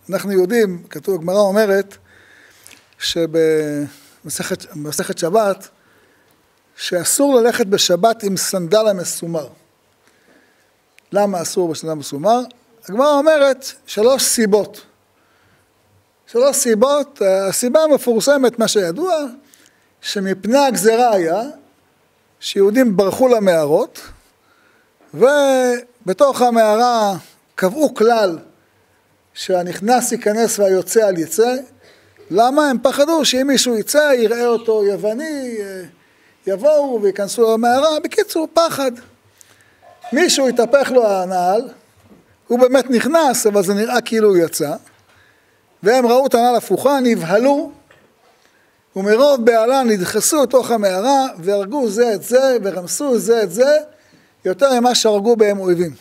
אנחנו יודעים, כתוב, הגמרא אומרת, שבמסכת שבת, שאסור ללכת בשבת עם סנדל המסומר. למה אסור בסנדל המסומר? הגמרא אומרת 3 סיבות. 3 סיבות, הסיבה המפורסמת, מה שידוע, שמפני הגזרה היה, שיהודים ברחו למערות, ובתוך המערה קבעו כלל, שהנכנס ייכנס והיוצא על יצא. למה? הם פחדו שאם מישהו יצא, יראה אותו יווני, יבואו ויכנסו למערה. בקיצור, פחד. מישהו יתהפך לו הנעל, הוא באמת נכנס, אבל זה נראה כאילו הוא יצא, והם ראו את הנעל הפוכה, נבהלו, ומרוב בעלה נדחסו לתוך המערה, והרגו זה את זה, ורמסו זה את זה, יותר ממה שהרגו בהם אויבים.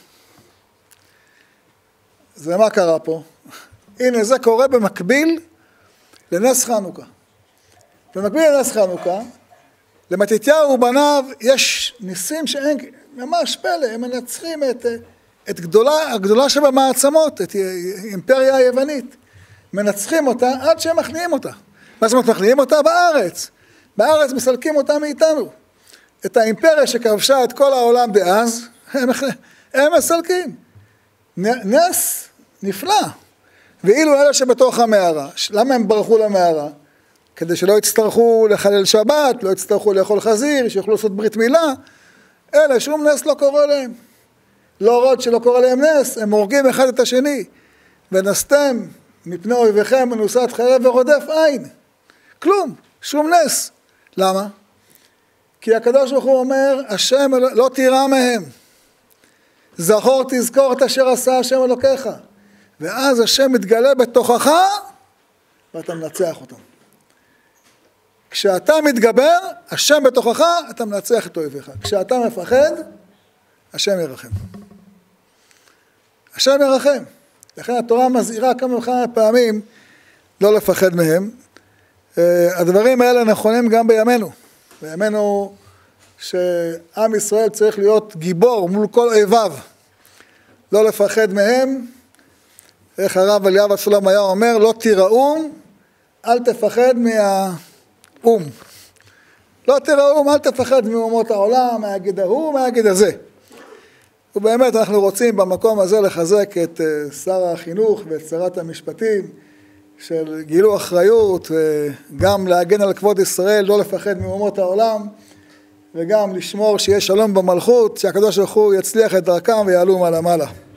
זה מה קרה פה? הנה, זה קורה במקביל לנס חנוכה. במקביל לנס חנוכה, למתתיהו ובניו יש ניסים שאין, ממש פלא, הם מנצחים את הגדולה שבמעצמות, את האימפריה היוונית. מנצחים אותה עד שהם מכניעים אותה. מה זאת אומרת מכניעים אותה? בארץ. בארץ מסלקים אותה מאיתנו. את האימפריה שכבשה את כל העולם דאז, הם מסלקים. נס נפלא. ואילו אלה שבתוך המערה, למה הם ברחו למערה? כדי שלא יצטרכו לחלל שבת, לא יצטרכו לאכול חזיר, שיוכלו לעשות ברית מילה. אלה, שום נס לא קורה להם. לא עוד שלא קורה להם נס, הם הורגים אחד את השני. ונסתם מפני אויביכם מנוסת חרב ורודף עין. כלום, שום נס. למה? כי הקדוש ברוך הוא אומר, השם לא תירא מהם. זכור תזכור את אשר עשה השם אלוקיך. ואז השם מתגלה בתוכך, ואתה מנצח אותם. כשאתה מתגבר, השם בתוכך, אתה מנצח את אויביך. כשאתה מפחד, השם ירחם. השם ירחם. לכן התורה מזהירה כמה פעמים לא לפחד מהם. הדברים האלה נכונים גם בימינו. בימינו שעם ישראל צריך להיות גיבור מול כל אויביו. לא לפחד מהם. איך הרב אליהו אבשלום היה אומר, לא תיראו, אל תפחד מהאום. לא תיראו, אל תפחד מאומות העולם, מהגיד ההוא, מהגיד הזה. ובאמת אנחנו רוצים במקום הזה לחזק את שר החינוך ואת שרת המשפטים, של גילו אחריות, וגם להגן על כבוד ישראל, לא לפחד מאומות העולם, וגם לשמור שיהיה שלום במלכות, שהקדוש ברוך הוא יצליח את דרכם ויעלו מעלה מעלה.